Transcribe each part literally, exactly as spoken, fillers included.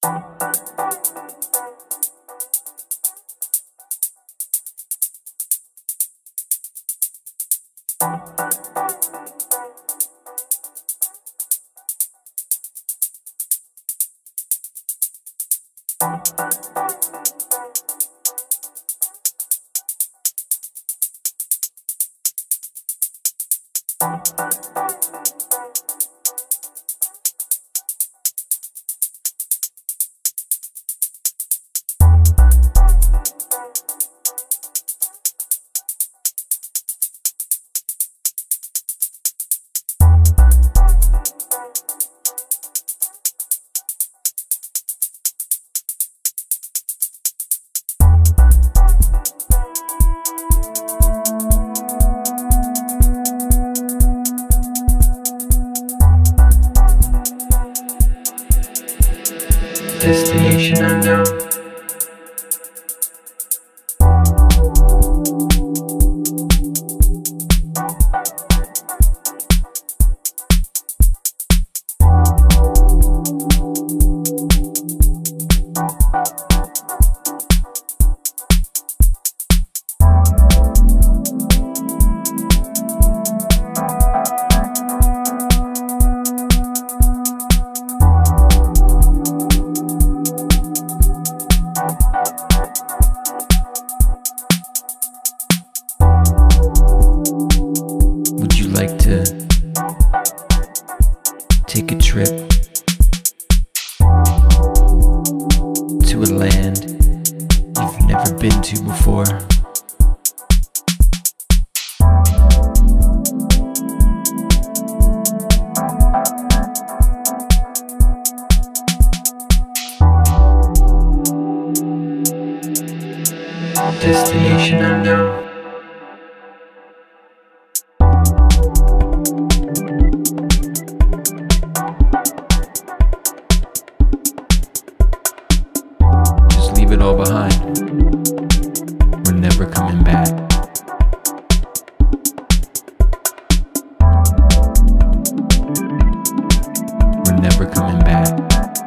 Destination unknown. Like to take a trip to a land you've never been to before? Destination unknown. Leave it all behind. We're never coming back. We're never coming back.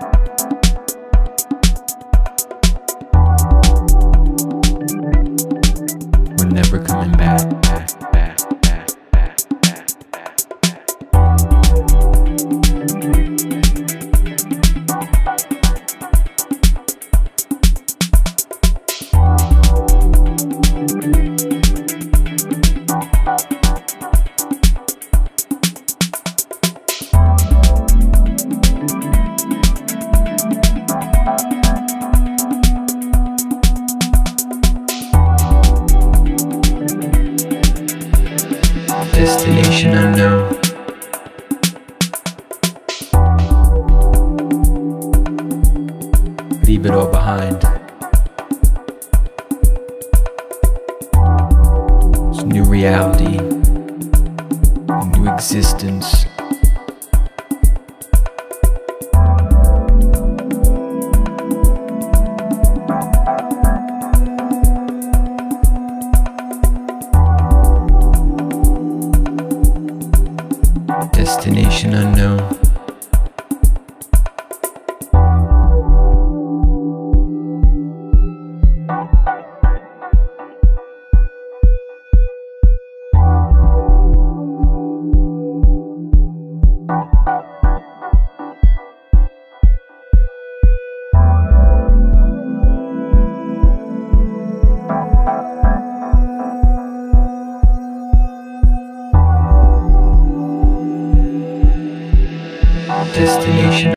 We're never coming back. Back, back, back, back, back, back. Destination unknown. Leave it all behind. It's a new reality, a new existence. Destination unknown. Destination